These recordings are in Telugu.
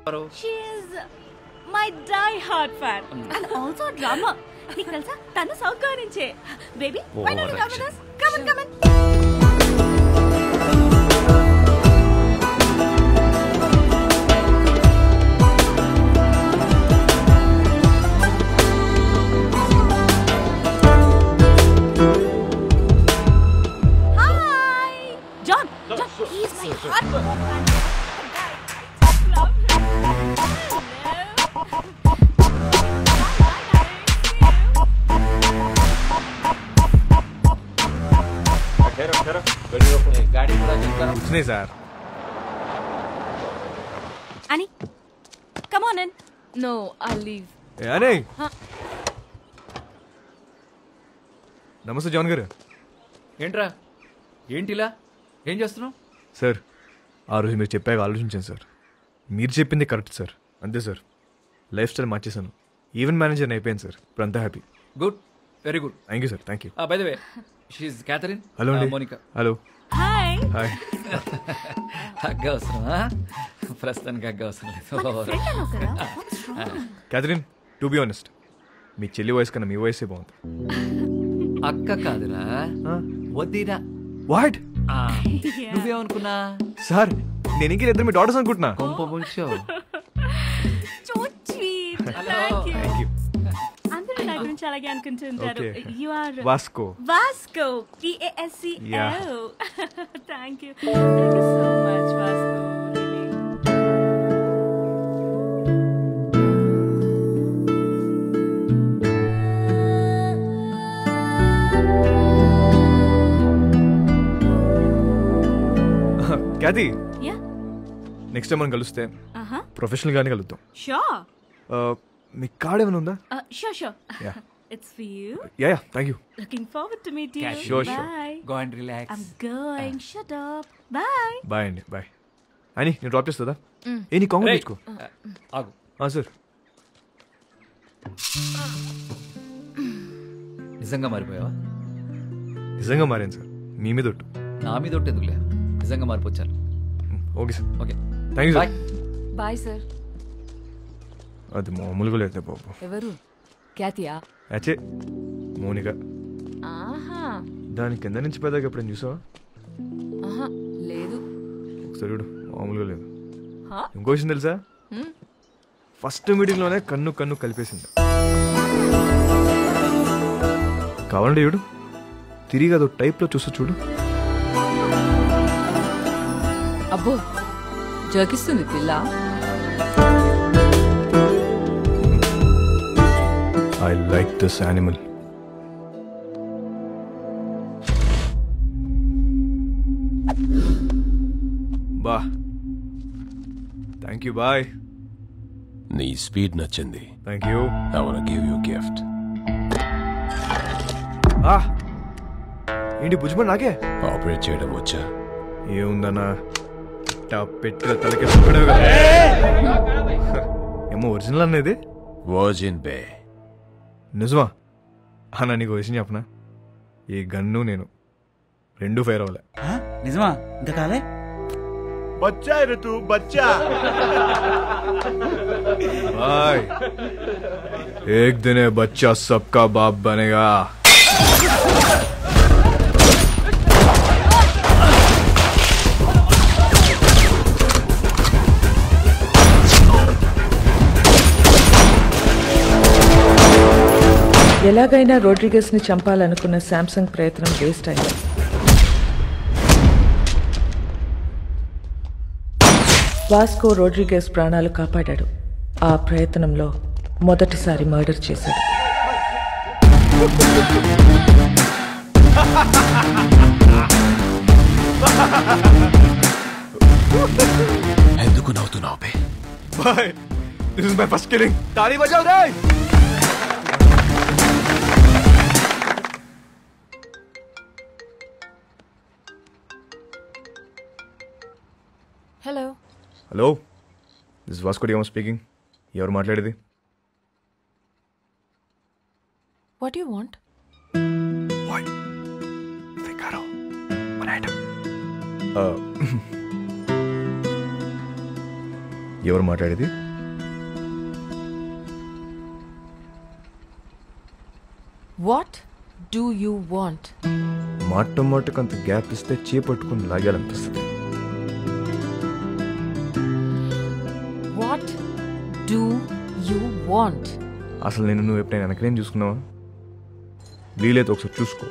She is my die-hard fan and also a drama. నీకు తెలుసా తను సౌత్ గోవా నుంచే. Baby, why don't you come with us? Come on, come on. Hi, John. He's my heart. गाड़ी कुछ नहीं sir. Annie, come on in. No, I'll leave. Annie. నమస్తే జాన్ గారు. ఏంట్రా ఏంటిలా ఏం చేస్తున్నావు? సార్ ఆ రోజు మీరు చెప్పాక ఆలోచించాను సార్. మీరు చెప్పింది కరెక్ట్ సార్. అంతే సార్. లైఫ్ స్టైల్ మార్చేశాను. ఈవెంట్ మేనేజర్ అయిపోయాను సార్. ఇప్పుడు అంతా happy. Good, very good. Thank you sir. Thank you. By the way she is Catherine. Hello అండి. Monica. Hello. Hi. Hi. Hug అవసరమా? ప్రస్తుతానికి హగ్ అవసరం లేదు. క్యాథరిన్, టు బి ఆనెస్ట్ మీ చెల్లి వయసు కన్నా మీ వయసే బాగుంది. అక్క కాదురా, వద్దిరా. వాట్? నువ్వేమనుకున్నా? సార్ నేను ఇంక ఇద్దరు మీ డాటర్స్ అనుకుంటున్నా. కొంప ముంచావు. So sweet. Thank you. అందరూ నా గురించి అలాగే అనుకుంటుంటారు. You are Vasco. Vasco. Vasco. Yeah. Thank you. Thank you so much, Vasco. Cathy, Yeah. Next time మనం కలిస్తే ప్రొఫెషనల్ గానే కలుద్దాం. Sure. మీ కార్డ్ ఏమైనా ఉందా? Sure. Yeah. It's for you. Yeah, thank you. Looking forward to meet you. Sure. Bye. Go and relax. I'm going. Shut up. Bye. Bye అండి. బాయ్. అని నేను డ్రాప్ చేస్తుందా? ఏ నీ కాంగ్రెస్ తెచ్చుకో. ఆగు. సార్ నిజంగా మారిపోయావా? నిజంగా మారాను సార్. మీ మీద ఒట్టు. నా మీద ఒట్టు ఎందుకులే, నిజంగా మారిపోచ్చాను. Okay sir. Okay, thank you bye. Sir. Bye sir. అది మామూలుగా లేదు బాబు. ఎవరు? క్యాతియా? అచ్చే మోనిక. ఆహా. దాని కింద నుంచి పెద్దగా ఎప్పుడైనా చూసావా? ఆహా లేదు. ఒకసారి చూడు, మామూలుగా లేదు. ఇంకో విషయం తెలుసా? ఫస్ట్ మీటింగ్ లోనే కన్ను కన్ను కలిపేసింది. కావాలంటే చూడు, తిరిగి అదో టైప్ లో చూస్తూ చూడు. అబ్బో, జోకిస్తుంది పిల్ల. I like this animal. బా, థ్యాంక్ యూ. బాయ్. నీ స్పీడ్ నచ్చింది. Thank you. I wanna give you a gift. ఏంటి బుజ్జిమని నాకే ఆపరేట్ చేయడం వచ్చా? ఏముందన్నా, పెట్టిన తలకి ఏమో ఒరిజినల్ అనేది. వర్జిన్ బే. నిజమా అన్న? నీకు విషయం చెప్పనా, ఈ గన్ను నేను రెండు ఫైర్ అవ్వలే. నిజమా? ఇంకా కాలే. బచ్చా ఋతు బచ్చా. भाई एक दिन ये बच्चा सबका बाप बनेगा. ఎలాగైనా రోడ్రిగస్ ని చంపాలనుకున్న శాంసంగ్ ప్రయత్నం వేస్ట్ అయింది. వాస్కో రోడ్రిగస్ ప్రాణాలు కాపాడాడు. ఆ ప్రయత్నంలో మొదటిసారి మర్డర్ చేశాడు. ఎందుకు నవ్వుతున్నావు బే? Bye. This is my first killing. ताली बजाओ रे. Hello. Hello, this is Vasco da Gama speaking. ఎవరు మాట్లాడేది? What you want? What? Figaro. One item. ఎవరు మాట్లాడేది? What do you want? మాట మాటకు అంత గ్యాప్ ఇస్తే చేపట్టుకుని లాగాలనిపిస్తుంది. What do you want? అసలు నేను నువ్వు ఎప్పుడైనా వెనకనేం చూసుకున్నావా? వీలైతే ఒకసారి చూసుకో.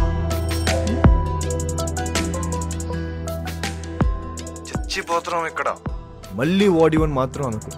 చచ్చిపోతున్నాం ఇక్కడ. మళ్ళీ వాడివని మాత్రం అనుకో.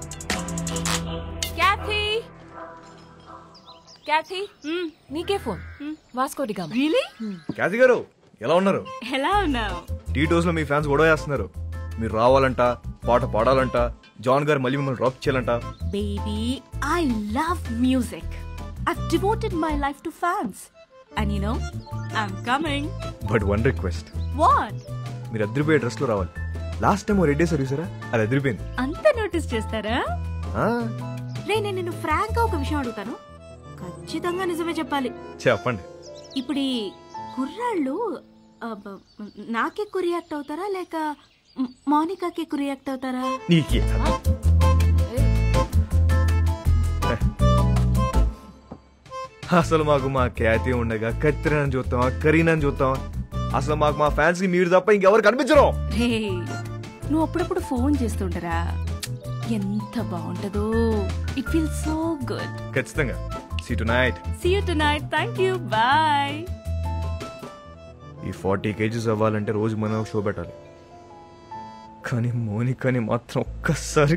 క్యాథీ, నీకే phone. Vasco da Gama. Really? Cathy గారు ఎలా ఉన్నారు? ఎలా ఉన్నావు? టీటోస్ లో మీ ఫ్యాన్స్ గొడవ చేస్తున్నారు. మీరు రావాలంట, పాట పాడాలంట, జాన్ గారు మళ్ళీ మిమ్మల్ని డ్రాప్ చేయాలంట. Baby, I love music. I've devoted my life to fans. And you know, I'm coming. But one request. What? మీరు అదిరిపోయే డ్రెస్ లో రావాలి. లాస్ట్ టైం రెడ్డి సర్వీసరా, అది అదిరిపోయింది. అంత నోటీస్ చేస్తారా? రే, నేను నిన్ను ఫ్రాంక్ గా ఒక విషయం అడుగుతాను, ఖచ్చితంగా నిజమే చెప్పాలి. చెప్పండి. ఇప్పుడు ఈ కుర్రాళ్ళు నాకెక్కువ రియాక్ట్ అవుతారా లేక మౌనికాకి ఎక్కువ రియాక్ట్ అవుతారా? నీకే అసలు మాకు మా ఖ్యాతి ఉండగా కత్తిరని చూస్తావా, కరీనని చూస్తావా? అసలు మాకు మా ఫ్యాన్స్ కి మీరు తప్ప ఇంకెవరు కనిపించరు. రే, నువ్వు అప్పుడప్పుడు ఫోన్ చేస్తుంటారా? ఎంత బాగుంటదో. It feels so good. ఖచ్చితంగా. See you tonight. Thank you. Bye. ఈ 40 kgs అవ్వాలంటే రోజు మనం షో పెట్టాలి. కానీ మోనికాని మాత్రం ఒక్కసారి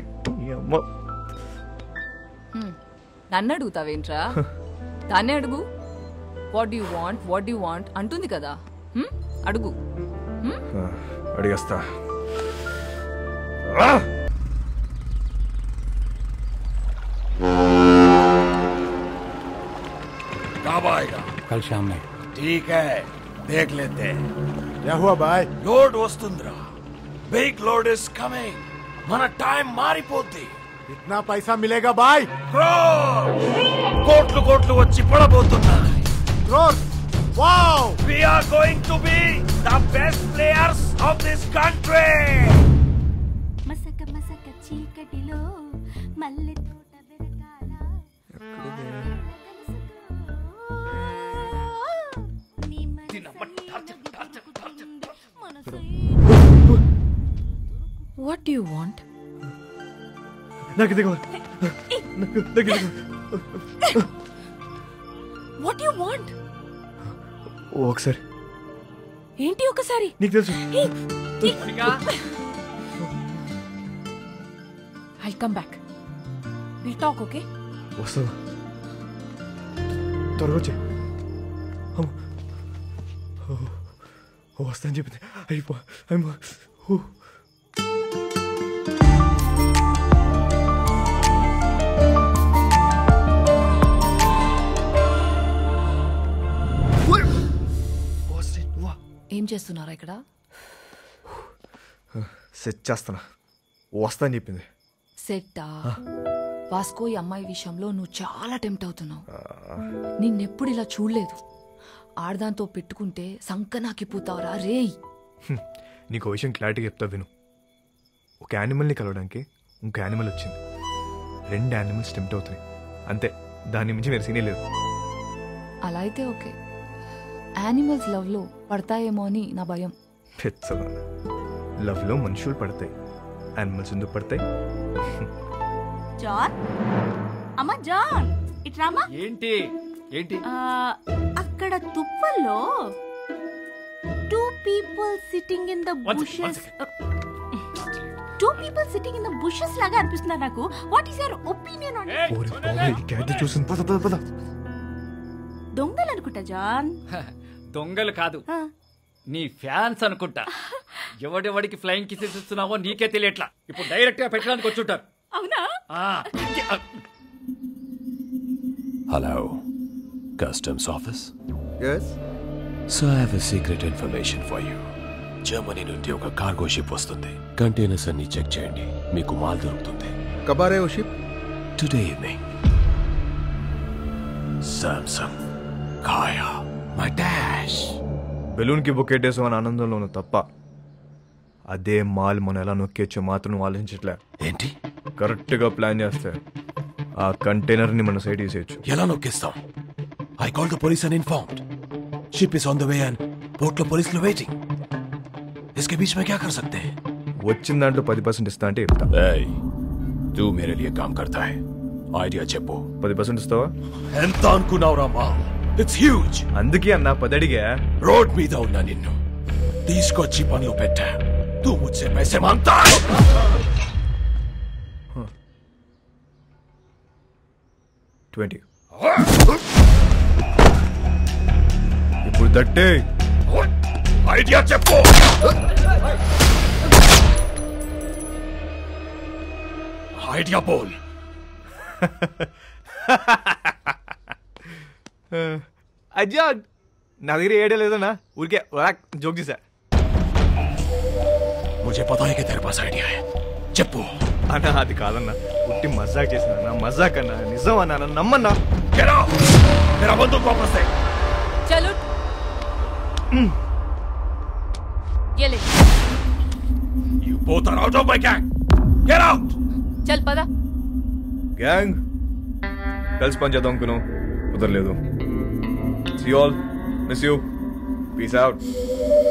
నన్ను అడుగుతావేంట్రా? దాన్నే అడుగు. వాట్ యు వాంట్ అంటుంది కదా, అడుగు. అడిగేస్తా. कब आएगा? कल शाम में. ठीक है, देख लेते हैं. क्या हुआ भाई? लोड वस्तुंद्रा, बिग लोड इज कमिंग. మన టైం మారిపోద్ది. इतना पैसा मिलेगा भाई? కోట్లు కోట్లు వచ్చి పడబోతున్నాయి. Crores? Wow! We are going to be the best players of this country. మసక మసక చీకటిలో మల్లె తోట వెరకాల. What do you want? నాకు ఇది కావాలి. What you want? ఒకసారి. ఏంటి ఒకసారి? నీకు తెలుసు. I'll come back. We'll talk, okay? వస్తావా? త్వరగా వచ్చే. వస్తాను చెప్పింది. అయిపో. ఏం చేస్తున్నారా ఇక్కడ? సెట్ చేస్తానా. వస్తాను చెప్పింది. సెట్టా? వాస్కో ఈ అమ్మాయి విషయంలో నువ్వు చాలా టెంప్ట్ అవుతున్నావు. నిన్నెప్పుడు ఇలా చూడలేదు. ఆడదాంతో పెట్టుకుంటే సంకనాకిపోతావురా రేయ్. నీకు విషయం క్లారిటీగా చెప్తా విను. ఒక యానిమల్ని కలవడానికి ఇంకో యానిమల్ వచ్చింది. 2 యానిమల్స్ టెంప్ట్ అవుతున్నాయి అంతే. దాని మించి వేరే సీనే లేదు. అలా అయితే ఓకే. యానిమల్స్ లవ్ లో పడతాయేమో అని నా భయం. పెచ్చదా. లవ్ లో మనుషులు పడతాయి, యానిమల్స్ ఎందుకు పడతాయి? జాన్, అమ్మా జాన్, ఇట్రామా. ఏంటి ఏంటి? అక్కడ తుప్పల్లో 2 people sitting in the bushes. 2 people sitting in the bushes లాగా అనిపిస్తుంది నాకు. What is your opinion on it? ఓరే బాబోయ్, ఈ క్యాట్ చూసిన పద. దొంగలు అనుకుంటా జాన్. దొంగలు కాదు, నీ ఫ్యాన్స్ అనుకుంటా. ఎవడెవడికి ఫ్లైయింగ్ కిసెస్ ఇస్తున్నావో నీకే తెలియట్లా. ఇప్పుడు డైరెక్ట్ గా పెట్టడానికి వచ్చుంటారు. అవునా? Hello, customs office. yes So I have a secret information for you. Germany నుండి ఒక కార్గో షిప్ వస్తుంది. కంటైనర్స్ అన్ని చెక్ చేయండి, మీకు మాల్ దొరుకుతుంది. కబ్ ఆ రహే హో షిప్? Today evening. సామ్సంగ్ కాయా మై డాష్. బెలూన్ కి బొకేటేసాం అని ఆనందంలో ఉన్న తప్ప అదే మాల్ మనం ఎలా నొక్కేచ్చో మాత్రం నువ్వు ఆలోచించట్లే. ఏంటి? కరెక్ట్ గా ప్లాన్ చేస్తే ఆ కంటైనర్ ని మన సైడ్ తీసేయచ్చు. ఎలా నొక్కిస్తాం? I called the police and informed. Ship is on the way and port లో పోలీసులు waiting. इसके बीच में क्या कर सकते हैं? వచ్చిన దాంట్లో 10% ఇస్తా అంటే ఇస్తా. तू मेरे लिए काम करता है. ఐడియా చెప్పు. 10% ఇస్తావా? ఎంత అనుకున్నావురా మా? It's huge. అందుకే అన్న 10 అడిగా. రోడ్ మీద ఉన్నా నిన్ను తీసుకొచ్చి పనిలో పెట్టా. तू मुझसे पैसे मांगता है. Huh. 20. ఇప్పుడు దట్టే. ఐడియా చెప్పు. ఐడియా బోల్. అజ్జా నా దగ్గర ఏడే లేదన్నా, ఊరికే జోక్ చేశా. मुझे पता है कि तेरे पास आइडिया है. చెప్పు. అన్నా అది కాదన్నా, ఉట్టి మజాక్ చేసిన మజాక్ అన్నా, నిజం అన్నా, నమ్మన్నా. Get out! मेरा बंदूक वापस दे. चलो ये ले. You both are out of my gang. Get out! चल पदा. గ్యాంగ్ కలిసి పని చేద్దాం అనుకున్నాం, కుదరలేదు. See you all. Miss you. Peace out.